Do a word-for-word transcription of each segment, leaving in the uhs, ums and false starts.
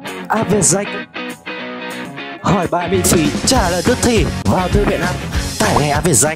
áp viết rách. Hỏi bài miễn phí, trả lời tức thì vào thư viện app, tải ngay áp viết rách.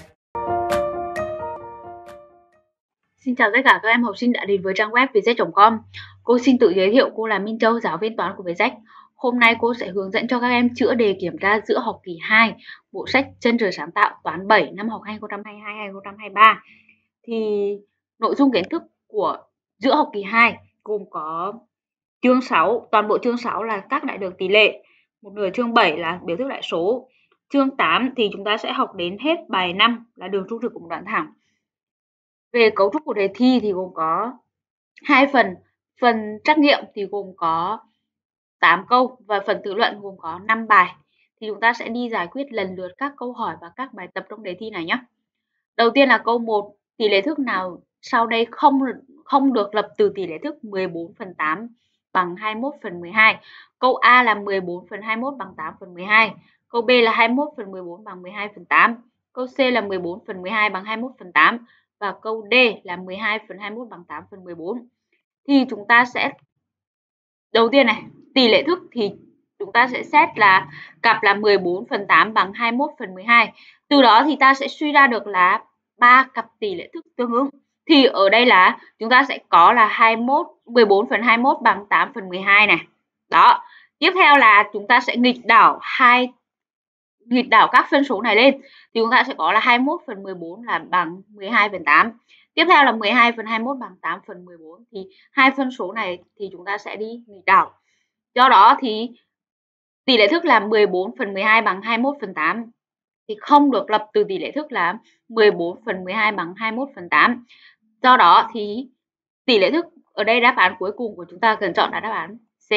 Xin chào tất cả các em học sinh đã đến với trang web vietjet chấm com. Cô xin tự giới thiệu, cô là Minh Châu, giáo viên toán của Vietjet. Hôm nay cô sẽ hướng dẫn cho các em chữa đề kiểm tra giữa học kỳ hai, bộ sách Chân trời sáng tạo toán bảy năm học hai nghìn không trăm hai mươi hai hai nghìn không trăm hai mươi ba. Thì nội dung kiến thức của giữa học kỳ hai gồm có chương sáu, toàn bộ chương sáu là các đại lượng tỷ lệ, một nửa chương bảy là biểu thức đại số. Chương tám thì chúng ta sẽ học đến hết bài năm là đường trung thực của một đoạn thẳng. Về cấu trúc của đề thi thì gồm có hai phần. Phần trắc nghiệm thì gồm có tám câu và phần tự luận gồm có năm bài. Thì chúng ta sẽ đi giải quyết lần lượt các câu hỏi và các bài tập trong đề thi này nhé. Đầu tiên là câu một, tỷ lệ thức nào sau đây không không được lập từ tỷ lệ thức mười bốn phần tám bằng hai mươi mốt phần mười hai. Câu A là mười bốn phần hai mươi mốt bằng tám phần mười hai. Câu B là hai mươi mốt phần mười bốn bằng mười hai phần tám. Câu C là mười bốn phần mười hai bằng hai mươi mốt phần tám. Và câu D là mười hai phần hai mươi mốt bằng tám phần mười bốn. Thì chúng ta sẽ, đầu tiên này, tỷ lệ thức thì chúng ta sẽ xét là cặp là mười bốn phần tám bằng hai mươi mốt phần mười hai. Từ đó thì ta sẽ suy ra được là ba cặp tỷ lệ thức tương ứng. Thì ở đây là chúng ta sẽ có là hai mươi mốt, mười bốn phần hai mươi mốt bằng tám phần mười hai này. Đó. Tiếp theo là chúng ta sẽ nghịch đảo hai nghịch đảo các phân số này lên thì chúng ta sẽ có là hai mươi mốt phần mười bốn là bằng mười hai phần tám. Tiếp theo là mười hai phần hai mươi mốt bằng tám phần mười bốn, thì hai phân số này thì chúng ta sẽ đi nghịch đảo. Do đó thì tỷ lệ thức là mười bốn phần mười hai bằng hai mươi mốt phần tám thì không được lập từ tỷ lệ thức là mười bốn phần mười hai bằng hai mươi mốt phần tám. Do đó thì tỷ lệ thức ở đây đáp án cuối cùng của chúng ta cần chọn là đáp án C.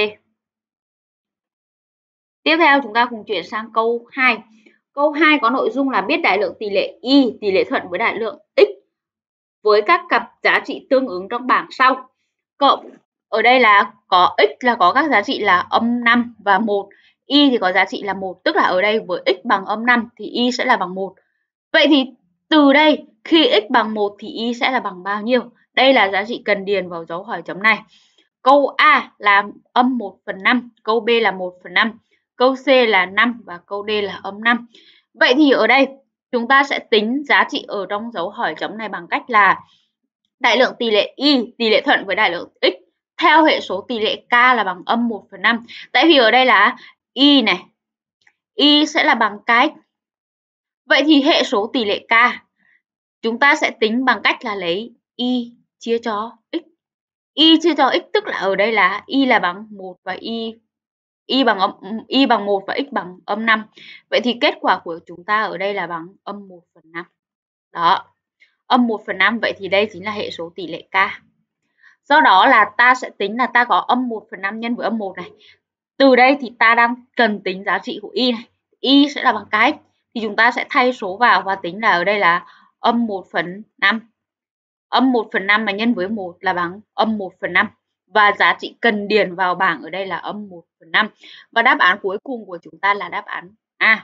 Tiếp theo chúng ta cùng chuyển sang câu hai. Câu hai có nội dung là biết đại lượng tỷ lệ y tỷ lệ thuận với đại lượng x với các cặp giá trị tương ứng trong bảng sau. Cộng ở đây là có x là có các giá trị là âm năm và một, y thì có giá trị là một, tức là ở đây với x bằng âm năm thì y sẽ là bằng một. Vậy thì từ đây khi x bằng một thì y sẽ là bằng bao nhiêu? Đây là giá trị cần điền vào dấu hỏi chấm này. Câu A là âm một phần năm, câu B là một phần năm, câu C là năm và câu D là âm năm. Vậy thì ở đây chúng ta sẽ tính giá trị ở trong dấu hỏi chấm này bằng cách là đại lượng tỷ lệ y tỷ lệ thuận với đại lượng x theo hệ số tỷ lệ k là bằng âm một phần năm. Tại vì ở đây là y này, y sẽ là bằng cái. Vậy thì hệ số tỷ lệ k chúng ta sẽ tính bằng cách là lấy y chia cho x. Y chia cho x tức là ở đây là y là bằng một và y y bằng âm y bằng một và x bằng âm năm. Vậy thì kết quả của chúng ta ở đây là bằng âm một phần năm. Đó. Âm một phần năm, vậy thì đây chính là hệ số tỷ lệ k. Do đó là ta sẽ tính là ta có âm một phần năm nhân với âm một này. Từ đây thì ta đang cần tính giá trị của y này. Y sẽ là bằng cái thì chúng ta sẽ thay số vào và tính là ở đây là âm một phần năm. Âm một phần năm mà nhân với một là bằng âm một phần năm. Và giá trị cần điền vào bảng ở đây là âm một phần năm. Và đáp án cuối cùng của chúng ta là đáp án A.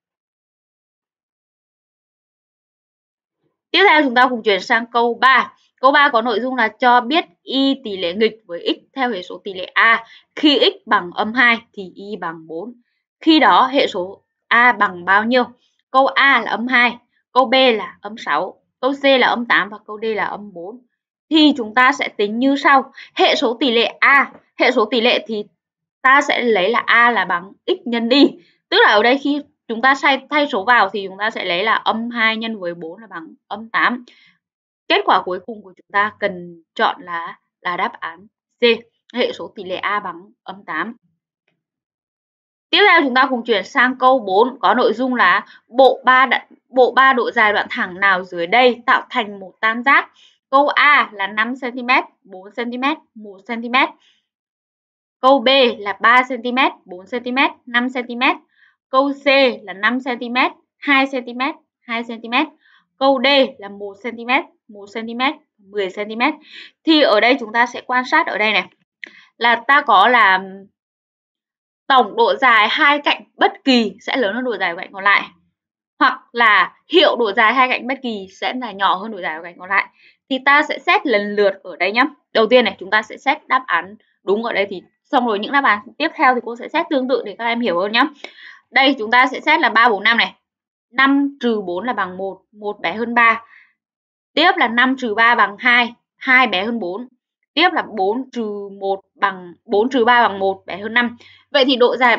Tiếp theo chúng ta cùng chuyển sang câu ba. Câu ba có nội dung là cho biết y tỷ lệ nghịch với x theo hệ số tỷ lệ A. Khi x bằng âm hai thì y bằng bốn. Khi đó hệ số A bằng bao nhiêu? Câu A là âm hai, câu B là âm sáu, câu C là âm tám và câu D là âm bốn. Thì chúng ta sẽ tính như sau. Hệ số tỷ lệ A, hệ số tỷ lệ thì ta sẽ lấy là A là bằng x nhân y. Tức là ở đây khi chúng ta thay số vào thì chúng ta sẽ lấy là âm hai nhân với bốn là bằng âm tám. Kết quả cuối cùng của chúng ta cần chọn là là đáp án C. Hệ số tỷ lệ A bằng âm tám. Tiếp theo chúng ta cùng chuyển sang câu bốn có nội dung là bộ ba bộ ba độ dài đoạn thẳng nào dưới đây tạo thành một tam giác. Câu A là năm xăng ti mét, bốn xăng ti mét, một xăng ti mét. Câu B là ba xăng ti mét, bốn xăng ti mét, năm xăng ti mét. Câu C là năm xăng ti mét, hai xăng ti mét, hai xăng ti mét. Câu D là một xăng ti mét, một xăng ti mét, mười xăng ti mét. Thì ở đây chúng ta sẽ quan sát ở đây này. Là ta có là tổng độ dài hai cạnh bất kỳ sẽ lớn hơn độ dài của cạnh còn lại. Hoặc là hiệu độ dài hai cạnh bất kỳ sẽ là nhỏ hơn độ dài của cạnh còn lại. Thì ta sẽ xét lần lượt ở đây nhé. Đầu tiên này chúng ta sẽ xét đáp án đúng ở đây thì Xong rồi những đáp án tiếp theo thì cô sẽ xét tương tự để các em hiểu hơn nhé. Đây chúng ta sẽ xét là ba, bốn, năm này. năm trừ bốn là bằng một, một bé hơn ba. Tiếp là năm trừ ba bằng hai, hai bé hơn bốn. Tiếp là bốn trừ một bằng bốn trừ ba bằng một, bé hơn năm. Vậy thì độ dài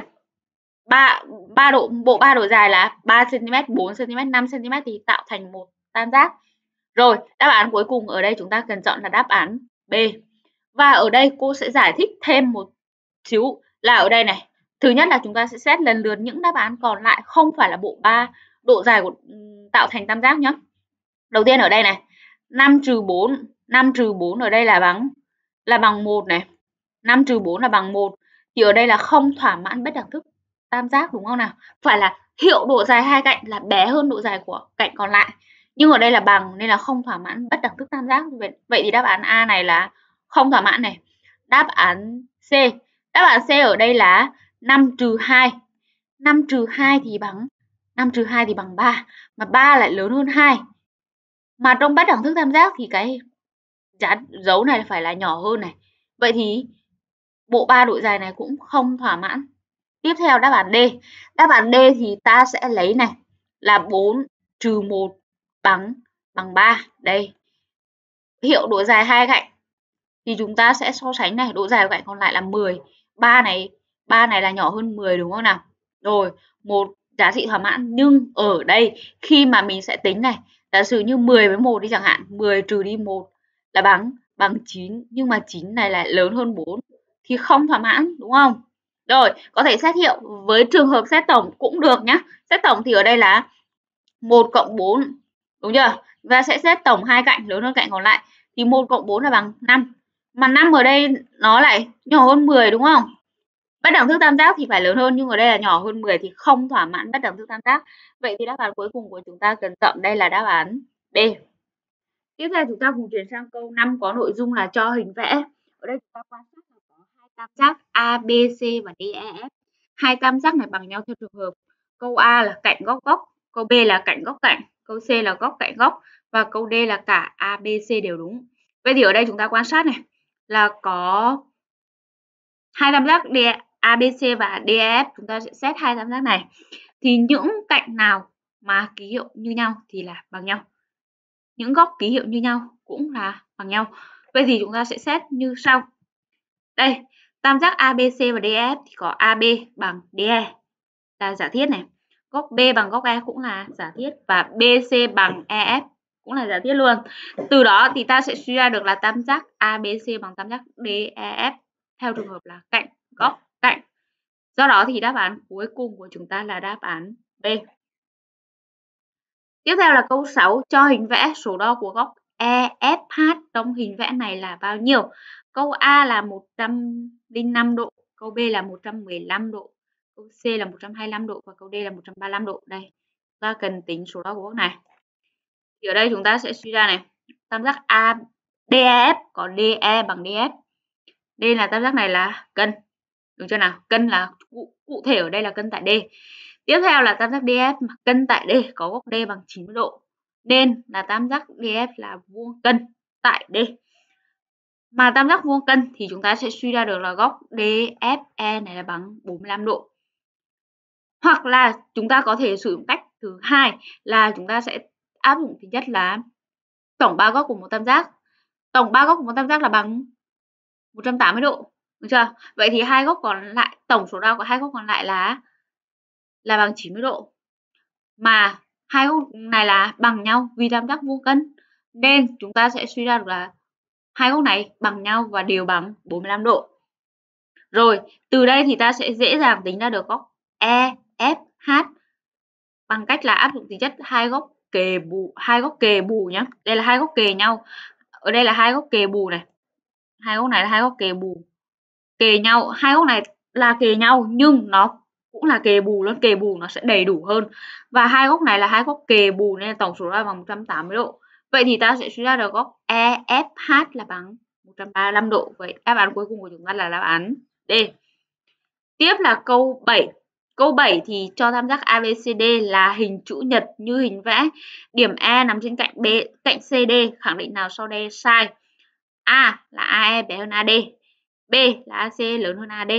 ba ba độ bộ ba độ dài là ba xăng ti mét, bốn xăng ti mét, năm xăng ti mét thì tạo thành một tam giác. Rồi, đáp án cuối cùng ở đây chúng ta cần chọn là đáp án B. Và ở đây cô sẽ giải thích thêm một xíu là ở đây này. Thứ nhất là chúng ta sẽ xét lần lượt những đáp án còn lại không phải là bộ ba độ dài của tạo thành tam giác nhé. Đầu tiên ở đây này, năm trừ bốn, năm trừ bốn ở đây là bằng là bằng một này. năm trừ bốn là bằng một thì ở đây là không thỏa mãn bất đẳng thức tam giác đúng không nào? Phải là hiệu độ dài hai cạnh là bé hơn độ dài của cạnh còn lại. Nhưng ở đây là bằng nên là không thỏa mãn bất đẳng thức tam giác. Vậy thì đáp án A này là không thỏa mãn này. Đáp án C. Đáp án C ở đây là năm trừ hai. năm trừ hai thì bằng năm trừ hai thì bằng ba, mà ba lại lớn hơn hai. Mà trong bất đẳng thức tam giác thì cái giá dấu này phải là nhỏ hơn này. Vậy thì bộ ba độ dài này cũng không thỏa mãn. Tiếp theo đáp án D. Đáp án D thì ta sẽ lấy này là bốn trừ một bằng bằng ba. Đây. Hiệu độ dài hai cạnh thì chúng ta sẽ so sánh này, độ dài của cạnh còn lại là mười. ba này, ba này là nhỏ hơn mười đúng không nào? Rồi, một giá trị thỏa mãn, nhưng ở đây khi mà mình sẽ tính này, giả sử như mười với một đi chẳng hạn, mười trừ đi một là bằng bằng chín, nhưng mà chín này lại lớn hơn bốn thì không thỏa mãn đúng không? Rồi, có thể xét hiệu với trường hợp xét tổng cũng được nhá. Xét tổng thì ở đây là một cộng bốn, đúng chưa? Và sẽ xét tổng hai cạnh lớn hơn cạnh còn lại thì một cộng bốn là bằng năm. Mà năm ở đây nó lại nhỏ hơn mười đúng không? Bất đẳng thức tam giác thì phải lớn hơn, nhưng ở đây là nhỏ hơn mười thì không thỏa mãn bất đẳng thức tam giác. Vậy thì đáp án cuối cùng của chúng ta cần chọn đây là đáp án B. Tiếp theo chúng ta cùng chuyển sang câu năm có nội dung là cho hình vẽ. Ở đây chúng ta quan sát là có hai tam giác A, B, C và D, E, F. Hai tam giác này bằng nhau theo trường hợp. Câu A là cạnh góc góc, câu B là cạnh góc cạnh, câu C là góc cạnh góc và câu D là cả A, B, C đều đúng. Vậy thì ở đây chúng ta quan sát này là có hai tam giác D, A, B, C và D, E, F. Chúng ta sẽ xét hai tam giác này. Thì những cạnh nào mà ký hiệu như nhau thì là bằng nhau. Những góc ký hiệu như nhau cũng là bằng nhau. Vậy thì chúng ta sẽ xét như sau. Đây, tam giác A B C và D E F thì có A B bằng D E là giả thiết này. Góc B bằng góc E cũng là giả thiết và B C bằng E F cũng là giả thiết luôn. Từ đó thì ta sẽ suy ra được là tam giác A B C bằng tam giác D E F theo trường hợp là cạnh góc cạnh. Do đó thì đáp án cuối cùng của chúng ta là đáp án B. Tiếp theo là câu sáu, cho hình vẽ số đo của góc E F H trong hình vẽ này là bao nhiêu? Câu A là một trăm lẻ năm độ, câu B là một trăm mười lăm độ, câu C là một trăm hai mươi lăm độ và câu D là một trăm ba mươi lăm độ. Đây, ta cần tính số đo của góc này. Thì ở đây chúng ta sẽ suy ra này, tam giác A D E F có D E bằng D F. Đây là tam giác này là cân. Đúng chưa nào? Cân là cụ, cụ thể ở đây là cân tại D. Tiếp theo là tam giác D F mà cân tại D có góc D bằng chín mươi độ. Nên là tam giác D F là vuông cân tại D. Mà tam giác vuông cân thì chúng ta sẽ suy ra được là góc D F E này là bằng bốn mươi lăm độ. Hoặc là chúng ta có thể sử dụng cách thứ hai là chúng ta sẽ áp dụng tính chất là tổng ba góc của một tam giác. Tổng ba góc của một tam giác là bằng một trăm tám mươi độ. Được chưa? Vậy thì hai góc còn lại, tổng số đo của hai góc còn lại là là bằng chín mươi độ. Mà hai góc này là bằng nhau vì tam giác vuông cân. Nên chúng ta sẽ suy ra được là hai góc này bằng nhau và đều bằng bốn mươi lăm độ. Rồi, từ đây thì ta sẽ dễ dàng tính ra được góc E F H bằng cách là áp dụng tính chất hai góc kề bù, hai góc kề bù nhé. Đây là hai góc kề nhau. Ở đây là hai góc kề bù này. Hai góc này là hai góc kề bù. Kề nhau, hai góc này là kề nhau nhưng nó cũng là kề bù luôn, kề bù nó sẽ đầy đủ hơn. Và hai góc này là hai góc kề bù nên tổng số là bằng một trăm tám mươi độ. Vậy thì ta sẽ suy ra được góc E F H là bằng một trăm ba mươi lăm độ. Vậy đáp án cuối cùng của chúng ta là đáp án D. Tiếp là câu bảy. Câu bảy thì cho tam giác A B C D là hình chữ nhật như hình vẽ. Điểm E nằm trên cạnh B, cạnh C D, khẳng định nào sau đây sai? A là A E bé hơn A D. B là a xê lớn hơn a đê,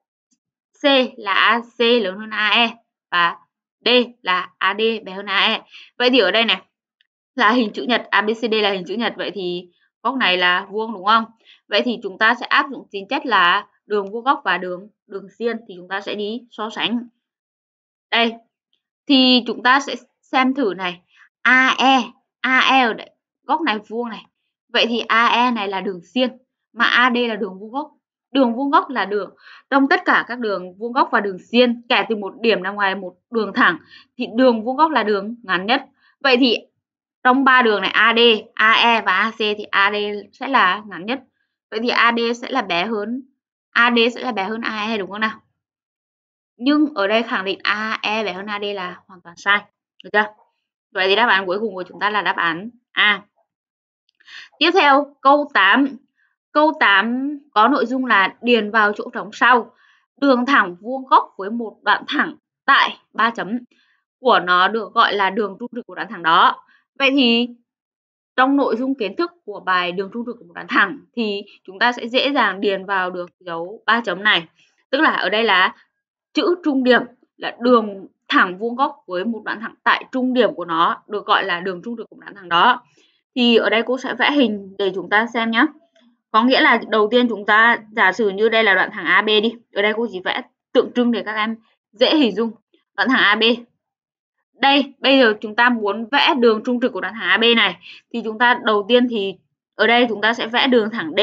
C là a xê lớn hơn a e và D là a đê bé hơn a e. Vậy thì ở đây này là hình chữ nhật, a bê xê đê là hình chữ nhật, vậy thì góc này là vuông đúng không? Vậy thì chúng ta sẽ áp dụng tính chất là đường vuông góc và đường đường xiên thì chúng ta sẽ đi so sánh. Đây. Thì chúng ta sẽ xem thử này. a e, a e ở đây, góc này vuông này. Vậy thì a e này là đường xiên mà a đê là đường vuông góc. Đường vuông góc là đường trong tất cả các đường vuông góc và đường xiên kẻ từ một điểm ra ngoài một đường thẳng thì đường vuông góc là đường ngắn nhất. Vậy thì trong ba đường này a đê, a e và a xê thì a đê sẽ là ngắn nhất. Vậy thì a đê sẽ là bé hơn a đê sẽ là bé hơn a e đúng không nào? Nhưng ở đây khẳng định a e bé hơn a đê là hoàn toàn sai. Được chưa? Vậy thì đáp án cuối cùng của chúng ta là đáp án A. Tiếp theo câu tám. Câu tám có nội dung là điền vào chỗ trống sau. Đường thẳng vuông góc với một đoạn thẳng tại ba chấm của nó được gọi là đường trung trực của đoạn thẳng đó. Vậy thì trong nội dung kiến thức của bài đường trung trực của một đoạn thẳng thì chúng ta sẽ dễ dàng điền vào được dấu ba chấm này. Tức là ở đây là chữ trung điểm là đường thẳng vuông góc với một đoạn thẳng tại trung điểm của nó được gọi là đường trung trực của đoạn thẳng đó. Thì ở đây cô sẽ vẽ hình để chúng ta xem nhé. Có nghĩa là đầu tiên chúng ta giả sử như đây là đoạn thẳng a bê đi. Ở đây cô chỉ vẽ tượng trưng để các em dễ hình dung. Đoạn thẳng a bê. Đây, bây giờ chúng ta muốn vẽ đường trung trực của đoạn thẳng a bê này thì chúng ta đầu tiên thì ở đây chúng ta sẽ vẽ đường thẳng D.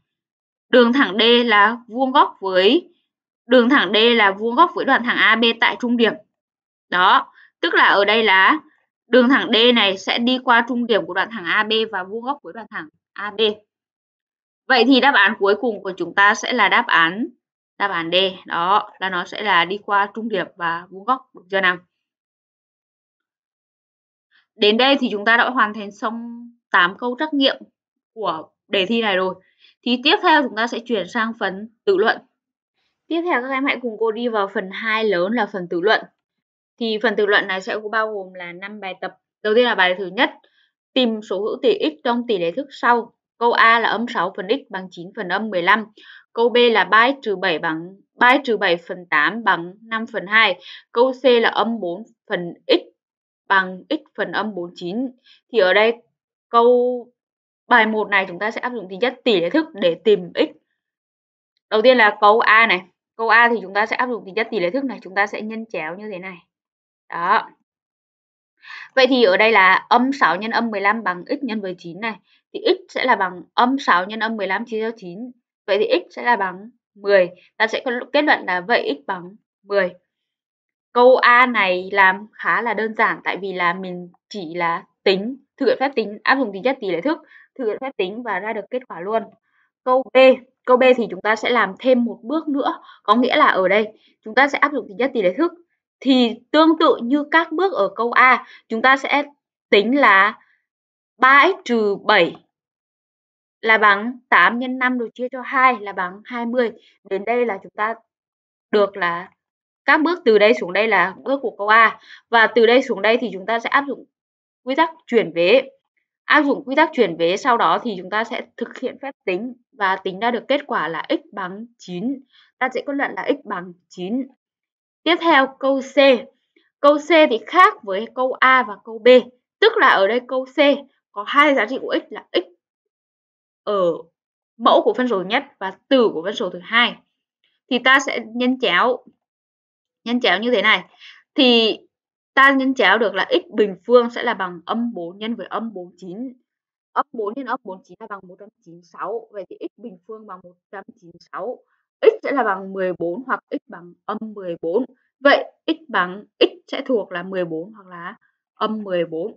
Đường thẳng D là vuông góc với đường thẳng D là vuông góc với đoạn thẳng a bê tại trung điểm. Đó, tức là ở đây là đường thẳng D này sẽ đi qua trung điểm của đoạn thẳng a bê và vuông góc với đoạn thẳng a bê. Vậy thì đáp án cuối cùng của chúng ta sẽ là đáp án đáp án D. Đó, là nó sẽ là đi qua trung điểm và vuông góc, được chưa nào? Đến đây thì chúng ta đã hoàn thành xong tám câu trắc nghiệm của đề thi này rồi. Thì tiếp theo chúng ta sẽ chuyển sang phần tự luận. Tiếp theo các em hãy cùng cô đi vào phần hai lớn là phần tự luận. Thì phần tự luận này sẽ bao gồm là năm bài tập. Đầu tiên là bài thứ nhất, tìm số hữu tỉ x trong tỷ lệ thức sau. Câu A là âm sáu phần x bằng chín phần âm mười lăm. Câu B là ba x trừ bảy bằng ba x trừ bảy phần tám bằng năm phần hai. Câu C là âm bốn phần x bằng x phần âm bốn mươi chín. Thì ở đây câu bài một này chúng ta sẽ áp dụng tính chất tỷ lệ thức để tìm x. Đầu tiên là câu A này. Câu A thì chúng ta sẽ áp dụng tính chất tỷ lệ thức này, chúng ta sẽ nhân chéo như thế này. Đó. Vậy thì ở đây là âm sáu nhân âm mười lăm bằng x nhân với chín này. Thì x sẽ là bằng âm sáu nhân âm mười lăm chia cho chín. Vậy thì x sẽ là bằng mười. Ta sẽ kết luận là vậy x bằng mười. Câu A này làm khá là đơn giản tại vì là mình chỉ là tính, thực hiện phép tính, áp dụng tính chất tỷ lệ thức, thực hiện phép tính và ra được kết quả luôn. Câu B, câu B thì chúng ta sẽ làm thêm một bước nữa, có nghĩa là ở đây chúng ta sẽ áp dụng tính chất tỷ lệ thức. Thì tương tự như các bước ở câu A, chúng ta sẽ tính là ba x trừ bảy là bằng tám nhân năm rồi chia cho hai là bằng hai mươi. Đến đây là chúng ta được là các bước từ đây xuống đây là bước của câu A. Và từ đây xuống đây thì chúng ta sẽ áp dụng quy tắc chuyển vế. Áp dụng quy tắc chuyển vế sau đó thì chúng ta sẽ thực hiện phép tính và tính ra được kết quả là x bằng chín. Ta sẽ kết luận là x bằng chín. Tiếp theo câu C. Câu C thì khác với câu A và câu B. Tức là ở đây câu C có hai giá trị của x là x ở mẫu của phân số thứ nhất và tử của phân số thứ hai. Thì ta sẽ nhân chéo. Nhân chéo như thế này. Thì ta nhân chéo được là x bình phương sẽ là bằng âm bốn nhân với âm bốn mươi chín. Âm bốn nhân âm bốn mươi chín là bằng một trăm chín mươi sáu. Vậy thì x bình phương bằng một trăm chín mươi sáu. X sẽ là bằng mười bốn hoặc x bằng âm mười bốn. Vậy x bằng x sẽ thuộc là mười bốn hoặc là âm mười bốn.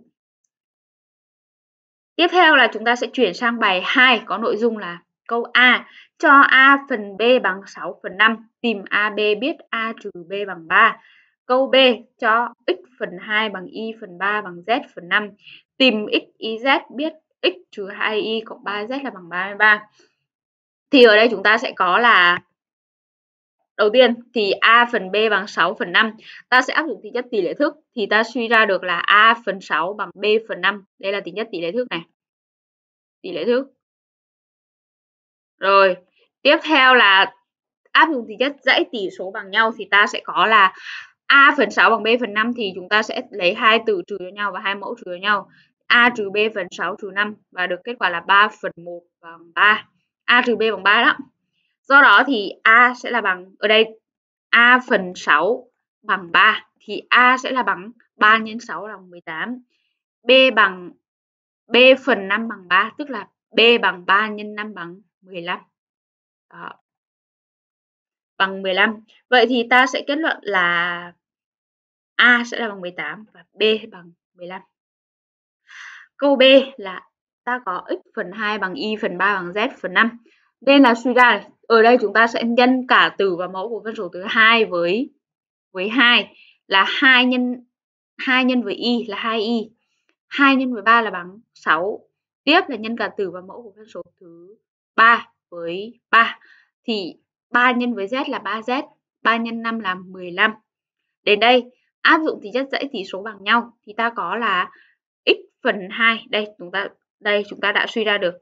Tiếp theo là chúng ta sẽ chuyển sang bài hai có nội dung là câu A. Cho A phần B bằng sáu phần năm. Tìm a bê biết A trừ B bằng ba. Câu B. Cho x phần hai bằng y phần ba bằng z phần năm. Tìm x y z biết x trừ hai y cộng ba z là bằng ba mươi ba. Thì ở đây chúng ta sẽ có là đầu tiên thì A phần B bằng sáu phần năm. Ta sẽ áp dụng tính chất tỷ lệ thức. Thì ta suy ra được là A phần sáu bằng B phần năm. Đây là tính chất tỷ lệ thức này. Tỷ lệ thức. Rồi, Tiếp theo là áp dụng tính chất dãy tỷ số bằng nhau thì ta sẽ có là A phần sáu bằng B phần năm, thì chúng ta sẽ lấy hai từ trừ cho nhau và hai mẫu trừ cho nhau. A trừ B phần sáu trừ năm và được kết quả là ba phần một bằng ba. A trừ B bằng ba đó. Do đó thì A sẽ là bằng, ở đây A phần sáu bằng ba thì A sẽ là bằng ba nhân sáu là bằng mười tám. B bằng B phần năm bằng ba, tức là B bằng ba nhân năm bằng mười lăm. Đó. Bằng mười lăm. Vậy thì ta sẽ kết luận là A sẽ là bằng mười tám và B bằng mười lăm. Câu B là ta có x phần hai bằng y phần ba bằng z phần năm. Nên là suy ra này, ở đây chúng ta sẽ nhân cả tử và mẫu của phân số thứ hai với với hai là hai nhân hai nhân với y là hai y. hai nhân với ba là bằng sáu. Tiếp là nhân cả tử và mẫu của phân số thứ ba với ba thì ba nhân với z là ba z, ba nhân năm là mười lăm. Đến đây áp dụng tính chất dãy tỷ số bằng nhau thì ta có là x phần hai, đây chúng ta đây chúng ta đã suy ra được.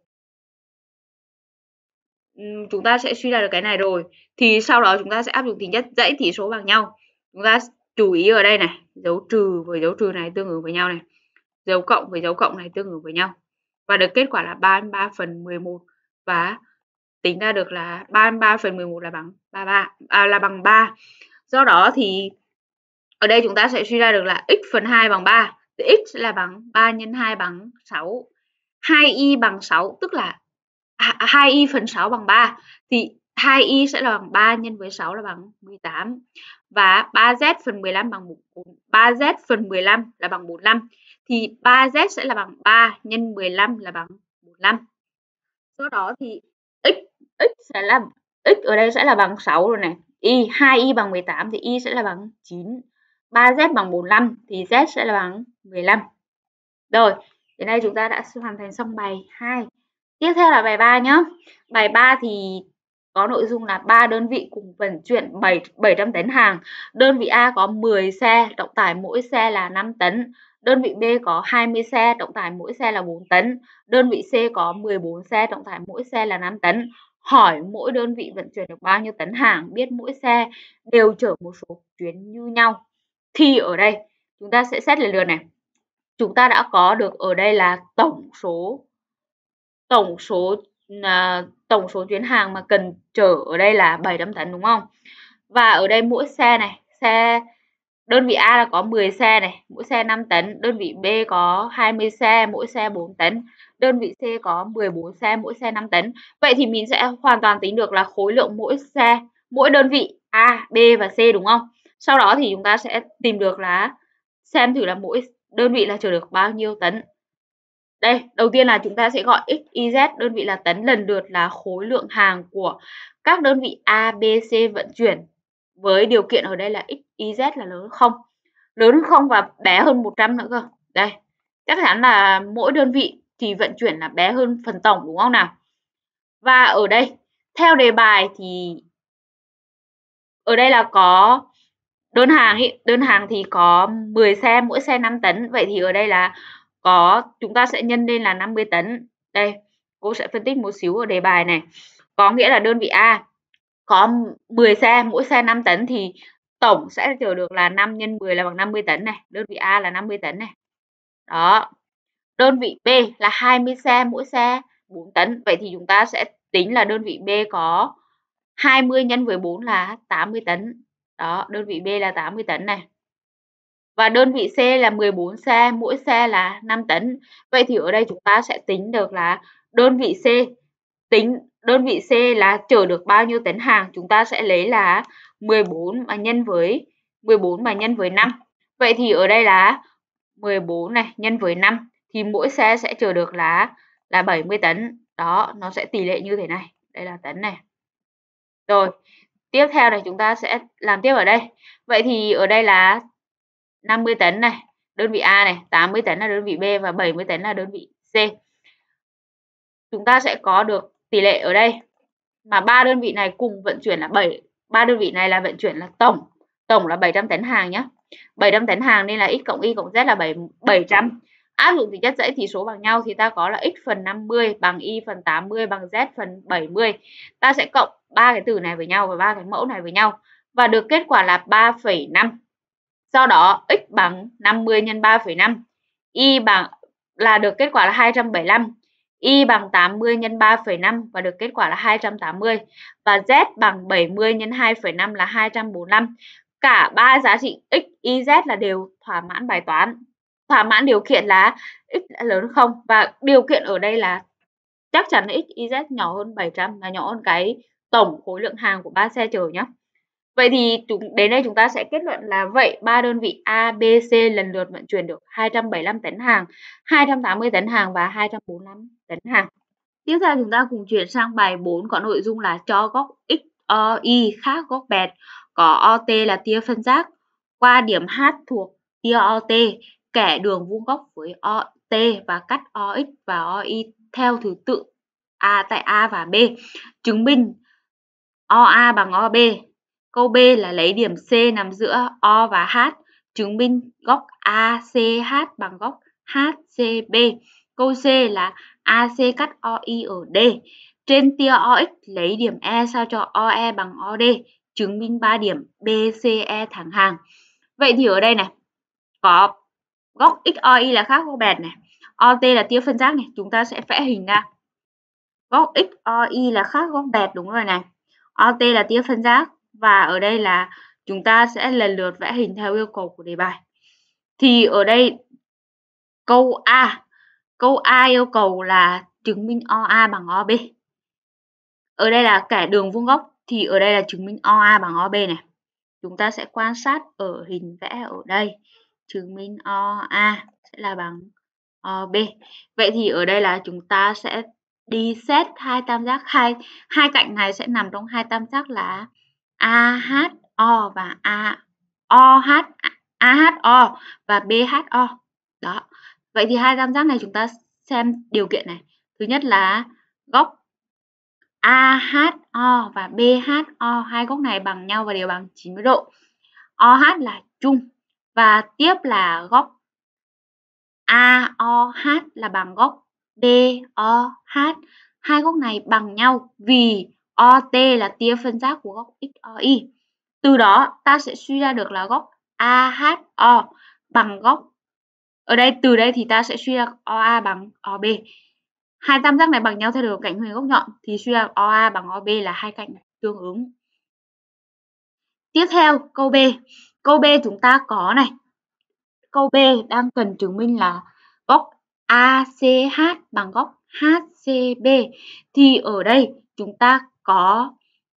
Uhm, chúng ta sẽ suy ra được cái này rồi. Thì sau đó chúng ta sẽ áp dụng tính chất dãy tỷ số bằng nhau. Chúng ta chú ý ở đây này, dấu trừ với dấu trừ này tương ứng với nhau này. Dấu cộng với dấu cộng này tương ứng với nhau. Và được kết quả là ba mươi ba phần mười một và tính ra được là ba mươi ba phần mười một là bằng ba mươi ba à, là bằng ba. Do đó thì ở đây chúng ta sẽ suy ra được là x phần hai bằng ba, thì x là bằng ba nhân hai bằng sáu. hai y bằng sáu, tức là hai y phần sáu bằng ba thì hai y sẽ là bằng ba nhân với sáu là bằng mười tám. Và ba z phần mười lăm bằng ba z phần mười lăm là bằng bốn mươi lăm. Thì ba z sẽ là bằng ba nhân mười lăm là bằng bốn mươi lăm. Do đó thì x x sẽ là x ở đây sẽ là bằng sáu rồi này. Y hai y bằng mười tám thì y sẽ là bằng chín. ba z bằng bốn mươi lăm thì z sẽ là bằng mười lăm. Rồi, đến đây chúng ta đã hoàn thành xong bài hai. Tiếp theo là bài ba nhé. Bài ba thì có nội dung là ba đơn vị cùng vận chuyển bảy trăm tấn hàng. Đơn vị A có mười xe, trọng tải mỗi xe là năm tấn. Đơn vị B có hai mươi xe, trọng tải mỗi xe là bốn tấn. Đơn vị C có mười bốn xe, trọng tải mỗi xe là năm tấn. Hỏi mỗi đơn vị vận chuyển được bao nhiêu tấn hàng, biết mỗi xe đều chở một số chuyến như nhau. Thì ở đây chúng ta sẽ xét lần lượt này. Chúng ta đã có được ở đây là tổng số tổng số uh, tổng số chuyến hàng mà cần chở ở đây là bảy trăm tấn đúng không? Và ở đây mỗi xe này, xe đơn vị A là có mười xe này, mỗi xe năm tấn, đơn vị B có hai mươi xe, mỗi xe bốn tấn, đơn vị C có mười bốn xe, mỗi xe năm tấn. Vậy thì mình sẽ hoàn toàn tính được là khối lượng mỗi xe, mỗi đơn vị A, B và C đúng không? Sau đó thì chúng ta sẽ tìm được là xem thử là mỗi đơn vị là chở được bao nhiêu tấn. Đây, đầu tiên là chúng ta sẽ gọi x, y, z, đơn vị là tấn, lần lượt là khối lượng hàng của các đơn vị A, B, C vận chuyển. Với điều kiện ở đây là x, y, z là lớn hơn không. Lớn hơn không và bé hơn một trăm nữa cơ. Đây, chắc chắn là mỗi đơn vị thì vận chuyển là bé hơn phần tổng đúng không nào? Và ở đây, theo đề bài thì ở đây là có đơn hàng ý, đơn hàng thì có mười xe, mỗi xe năm tấn. Vậy thì ở đây là có, chúng ta sẽ nhân lên là năm mươi tấn. Đây, cô sẽ phân tích một xíu ở đề bài này. Có nghĩa là đơn vị A có mười xe, mỗi xe năm tấn thì tổng sẽ chở được là năm nhân mười là bằng năm mươi tấn này. Đơn vị A là năm mươi tấn này. Đó. Đơn vị B là hai mươi xe, mỗi xe bốn tấn. Vậy thì chúng ta sẽ tính là đơn vị B có hai mươi nhân với bốn là tám mươi tấn. Đó, đơn vị B là tám mươi tấn này. Và đơn vị C là mười bốn xe, mỗi xe là năm tấn. Vậy thì ở đây chúng ta sẽ tính được là đơn vị C tính đơn vị C là chở được bao nhiêu tấn hàng, chúng ta sẽ lấy là mười bốn mà nhân với mười bốn mà nhân với năm. Vậy thì ở đây là mười bốn này nhân với năm thì mỗi xe sẽ chở được là là bảy mươi tấn. Đó, nó sẽ tỷ lệ như thế này. Đây là tấn này. Rồi, tiếp theo này chúng ta sẽ làm tiếp ở đây. Vậy thì ở đây là năm mươi tấn này, đơn vị A này, tám mươi tấn là đơn vị B và bảy mươi tấn là đơn vị C. Chúng ta sẽ có được tỷ lệ ở đây mà ba đơn vị này cùng vận chuyển là bảy, ba đơn vị này là vận chuyển là tổng, tổng là bảy trăm tấn hàng nhé. bảy trăm tấn hàng nên là x cộng y cộng z là bảy trăm. Áp dụng tính chất dãy tỷ số bằng nhau thì ta có là x phần năm mươi bằng y phần tám mươi bằng z phần bảy mươi. Ta sẽ cộng ba cái từ này với nhau và ba cái mẫu này với nhau và được kết quả là ba phẩy năm. Do đó x bằng năm mươi nhân ba phẩy năm, y bằng là được kết quả là hai trăm bảy mươi lăm, y bằng tám mươi nhân ba phẩy năm và được kết quả là hai trăm tám mươi và z bằng bảy mươi nhân hai phẩy năm là hai trăm bốn mươi lăm. Cả ba giá trị x, y, z là đều thỏa mãn bài toán. Thỏa mãn điều kiện là x đã lớn hơn không, và điều kiện ở đây là chắc chắn là x, y, z nhỏ hơn bảy trăm, là nhỏ hơn cái tổng khối lượng hàng của ba xe chở nhé. Vậy thì chúng đến đây chúng ta sẽ kết luận là vậy ba đơn vị A, B, C lần lượt vận chuyển được hai trăm bảy mươi lăm tấn hàng, hai trăm tám mươi tấn hàng và hai trăm bốn mươi lăm tấn hàng. Tiếp theo chúng ta cùng chuyển sang bài bốn có nội dung là cho góc X, O, Y khác góc bẹt, có o tê là tia phân giác qua điểm H thuộc tia o tê, kẻ đường vuông góc với o tê và cắt o ích và o y theo thứ tự A tại A và B. Chứng minh o a bằng o bê. Câu B là lấy điểm C nằm giữa O và H, chứng minh góc a xê hát bằng góc hát xê bê. Câu C là a xê cắt o i ở D. Trên tia o ích lấy điểm E sao cho o e bằng o đê, chứng minh ba điểm bê xê e thẳng hàng. Vậy thì ở đây này, có góc ích o i là khác góc bẹt này, o tê là tia phân giác này, chúng ta sẽ vẽ hình ra. Góc ích o i là khác góc bẹt, đúng rồi này. o tê là tia phân giác và ở đây là chúng ta sẽ lần lượt vẽ hình theo yêu cầu của đề bài. Thì ở đây câu A, câu A yêu cầu là chứng minh o a bằng o bê. Ở đây là kẻ đường vuông góc thì ở đây là chứng minh o a bằng o bê này. Chúng ta sẽ quan sát ở hình vẽ ở đây, chứng minh o a sẽ là bằng o bê. Vậy thì ở đây là chúng ta sẽ đi xét hai tam giác, hai hai cạnh này sẽ nằm trong hai tam giác là a hát o và a o hát a hát o và bê hát o. Đó. Vậy thì hai tam giác này chúng ta xem điều kiện này. Thứ nhất là góc a hát o và bê hát o, hai góc này bằng nhau và đều bằng chín mươi độ. o hát là chung và tiếp là góc a o hát là bằng góc bê o hát. Hai góc này bằng nhau vì o tê là tia phân giác của góc ích o i. Từ đó ta sẽ suy ra được là góc a hát o bằng góc, ở đây từ đây thì ta sẽ suy ra o a bằng o bê. Hai tam giác này bằng nhau theo đường cạnh huyền góc nhọn thì suy ra o a bằng o bê là hai cạnh tương ứng. Tiếp theo câu B. Câu B chúng ta có này. Câu B đang cần chứng minh là góc a xê hát bằng góc hát xê bê. Thì ở đây chúng ta có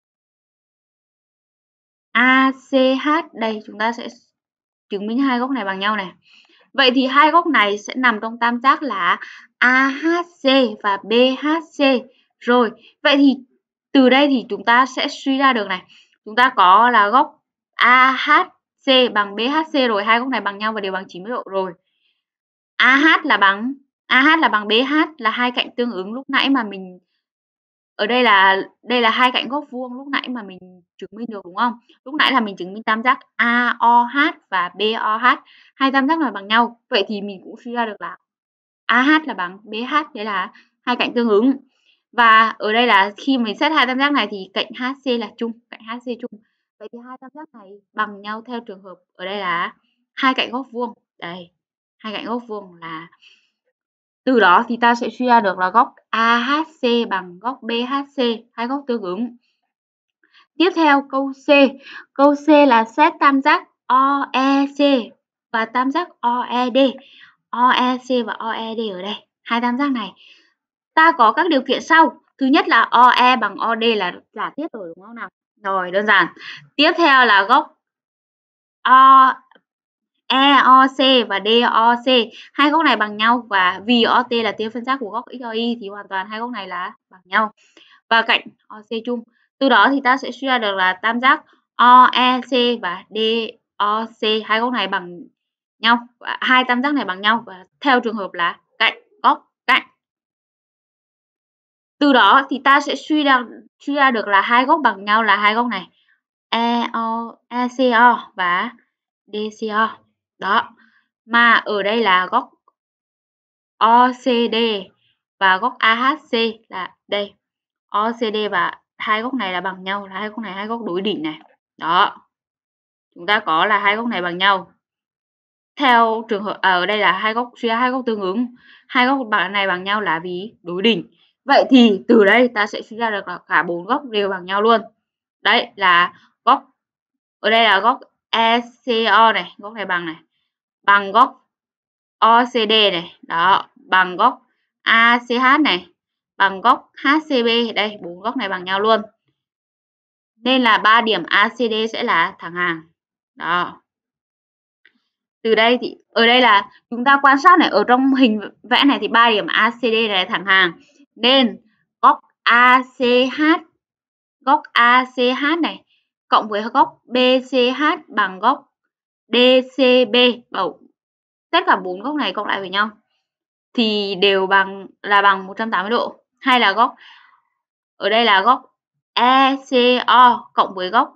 a xê hát, đây chúng ta sẽ chứng minh hai góc này bằng nhau này. Vậy thì hai góc này sẽ nằm trong tam giác là a hát xê và bê hát xê. Rồi, vậy thì từ đây thì chúng ta sẽ suy ra được này. Chúng ta có là góc a hát xê bằng bê hát xê rồi, hai góc này bằng nhau và đều bằng chín mươi độ rồi. a hát là bằng a hát là bằng bê hát là hai cạnh tương ứng lúc nãy mà mình ở đây là đây là hai cạnh góc vuông lúc nãy mà mình chứng minh được, đúng không? Lúc nãy là mình chứng minh tam giác a o hát và bê o hát, hai tam giác này bằng nhau. Vậy thì mình cũng suy ra được là a hát là bằng bê hát, đấy là hai cạnh tương ứng. Và ở đây là khi mình xét hai tam giác này thì cạnh hát xê là chung, cạnh hát xê chung. Vậy thì hai tam giác này bằng nhau theo trường hợp ở đây là hai cạnh góc vuông. Đây, hai cạnh góc vuông là từ đó thì ta sẽ suy ra được là góc a hát xê bằng góc bê hát xê, hai góc tương ứng. Tiếp theo câu C. Câu C là xét tam giác o e xê và tam giác o e đê. o e xê và o e đê ở đây, hai tam giác này. Ta có các điều kiện sau. Thứ nhất là o e bằng o đê là giả thiết rồi, đúng không nào? Rồi, đơn giản. Tiếp theo là góc o e o xê và đê o xê, hai góc này bằng nhau và vì o tê là tia phân giác của góc ích o i thì hoàn toàn hai góc này là bằng nhau. Và cạnh o xê chung. Từ đó thì ta sẽ suy ra được là tam giác o e xê và đê o xê, hai góc này bằng nhau và hai tam giác này bằng nhau và theo trường hợp là cạnh góc cạnh. Từ đó thì ta sẽ suy ra suy ra được là hai góc bằng nhau là hai góc này e o e xê o và đê xê o. Đó. Mà ở đây là góc o xê đê và góc a hát xê là đây. o xê đê và hai góc này là bằng nhau, là hai góc này hai góc đối đỉnh này. Đó. Chúng ta có là hai góc này bằng nhau. Theo trường hợp à, ở đây là hai góc suy ra hai góc tương ứng, hai góc này bằng nhau là vì đối đỉnh. Vậy thì từ đây ta sẽ suy ra được là cả bốn góc đều bằng nhau luôn. Đấy là góc, ở đây là góc e xê o này, góc này bằng này, bằng góc o xê đê này, đó, bằng góc a xê hát này, bằng góc hát xê bê, đây bốn góc này bằng nhau luôn. Nên là ba điểm a xê đê sẽ là thẳng hàng. Đó. Từ đây thì ở đây là chúng ta quan sát này, ở trong hình vẽ này thì ba điểm a xê đê này là thẳng hàng. Nên góc a xê hát, góc a xê hát này cộng với góc bê xê hát bằng góc đê xê bê, bảo tất cả bốn góc này cộng lại với nhau thì đều bằng là bằng một trăm tám mươi độ. Hay là góc ở đây là góc e xê o cộng với góc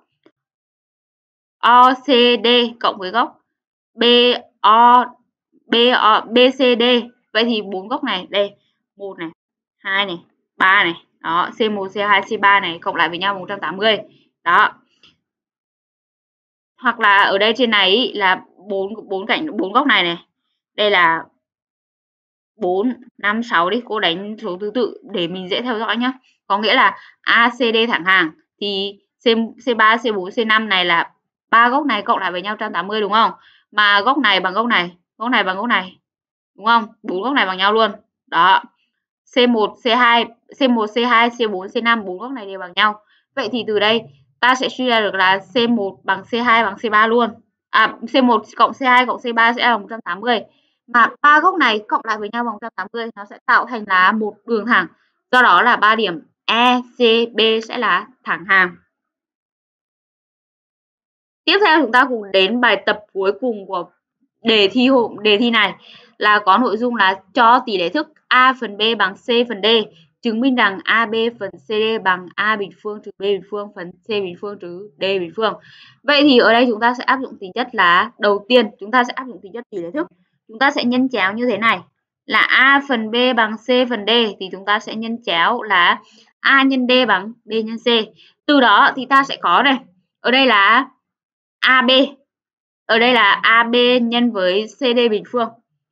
o xê đê cộng với góc bê o bê o bê xê đê. Vậy thì bốn góc này đây, một này, hai này, ba này, đó, xê một, xê hai, xê ba này cộng lại với nhau một trăm tám mươi. Đó. Hoặc là ở đây trên này ý, là bốn bốn cạnh bốn góc này này. Đây là bốn, năm, sáu đi, cô đánh số thứ tự để mình dễ theo dõi nhá. Có nghĩa là a xê đê thẳng hàng thì C, C3, C4, C5 này là ba góc này cộng lại với nhau một trăm tám mươi đúng không? Mà góc này bằng góc này, góc này bằng góc này. Đúng không? Bốn góc này bằng nhau luôn. Đó. xê một, xê hai, xê một, xê hai, xê bốn, xê năm, bốn góc này đều bằng nhau. Vậy thì từ đây ta sẽ suy ra được là xê một bằng xê hai bằng xê ba luôn. À, xê một cộng xê hai cộng xê ba sẽ là một trăm tám mươi. Mà ba góc này cộng lại với nhau bằng một trăm tám mươi nó sẽ tạo thành là một đường thẳng. Do đó là ba điểm e xê bê sẽ là thẳng hàng. Tiếp theo chúng ta cùng đến bài tập cuối cùng của đề thi hôm đề thi này là có nội dung là cho tỷ lệ thức a phần b bằng c phần d, chứng minh rằng ab phần cd bằng a bình phương trừ b bình phương phần c bình phương trừ d bình phương. Vậy thì ở đây chúng ta sẽ áp dụng tính chất là đầu tiên chúng ta sẽ áp dụng tính chất tỷ lệ thức. Chúng ta sẽ nhân chéo như thế này là a phần b bằng c phần d thì chúng ta sẽ nhân chéo là a nhân d bằng b nhân c. Từ đó thì ta sẽ có này, ở đây là a bê, ở đây là a bê nhân với xê đê bình phương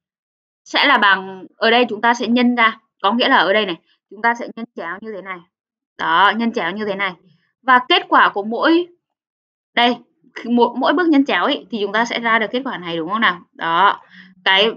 sẽ là bằng, ở đây chúng ta sẽ nhân ra, có nghĩa là ở đây này chúng ta sẽ nhân chéo như thế này. Đó, nhân chéo như thế này. Và kết quả của mỗi đây, một mỗi bước nhân chéo ấy thì chúng ta sẽ ra được kết quả này đúng không nào? Đó. Cái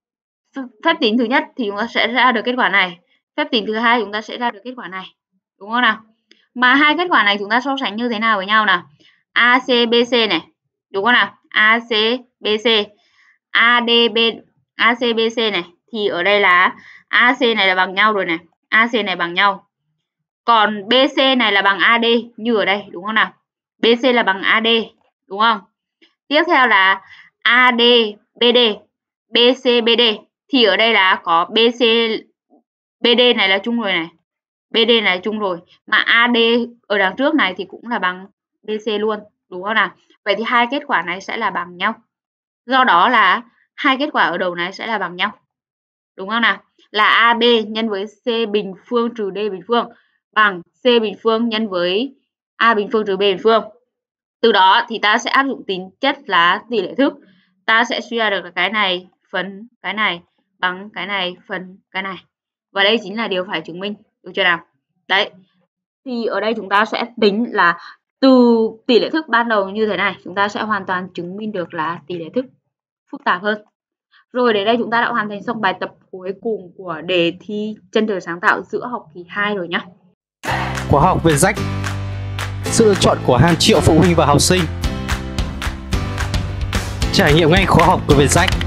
phép tính thứ nhất thì chúng ta sẽ ra được kết quả này. Phép tính thứ hai chúng ta sẽ ra được kết quả này. Đúng không nào? Mà hai kết quả này chúng ta so sánh như thế nào với nhau nào? a xê bê xê này, đúng không nào? a xê bê xê, a đê bê, a xê bê xê này thì ở đây là a xê này là bằng nhau rồi này, a xê này bằng nhau. Còn bê xê này là bằng a đê như ở đây, đúng không nào? bê xê là bằng a đê, đúng không? Tiếp theo là a đê bê đê, bê xê bê đê thì ở đây là có bê xê bê đê này là chung rồi này, bê đê này là chung rồi, mà a đê ở đằng trước này thì cũng là bằng bê xê luôn, đúng không nào? Vậy thì hai kết quả này sẽ là bằng nhau. Do đó là hai kết quả ở đầu này sẽ là bằng nhau. Đúng không nào? Là a bê nhân với C bình phương trừ D bình phương bằng C bình phương nhân với A bình phương trừ B bình phương. Từ đó thì ta sẽ áp dụng tính chất là tỷ lệ thức. Ta sẽ suy ra được là cái này phần cái này bằng cái này phần cái này. Và đây chính là điều phải chứng minh. Được chưa nào? Đấy. Thì ở đây chúng ta sẽ tính là từ tỷ lệ thức ban đầu như thế này, chúng ta sẽ hoàn toàn chứng minh được là tỷ lệ thức phức tạp hơn. Rồi đến đây chúng ta đã hoàn thành xong bài tập cuối cùng của đề thi chân trời sáng tạo giữa học kỳ hai rồi nhá. Khóa học về rách, sự lựa chọn của hàng triệu phụ huynh và học sinh. Trải nghiệm ngay khóa học của Vietjet.